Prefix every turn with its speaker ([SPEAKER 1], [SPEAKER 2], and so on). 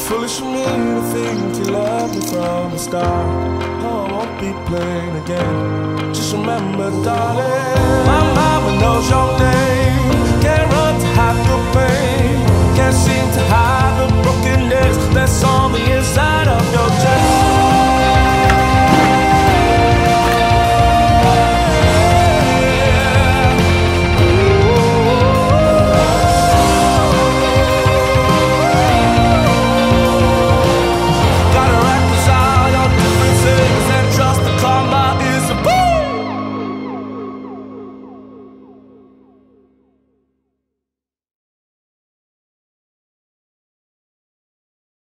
[SPEAKER 1] Foolish of me to think you loved me from the start. Oh, I won't be playing again. Just remember, darling, my mama knows your name. Can't run to hide your pain. Can't seem to hide the broken eggs that's on the inside of your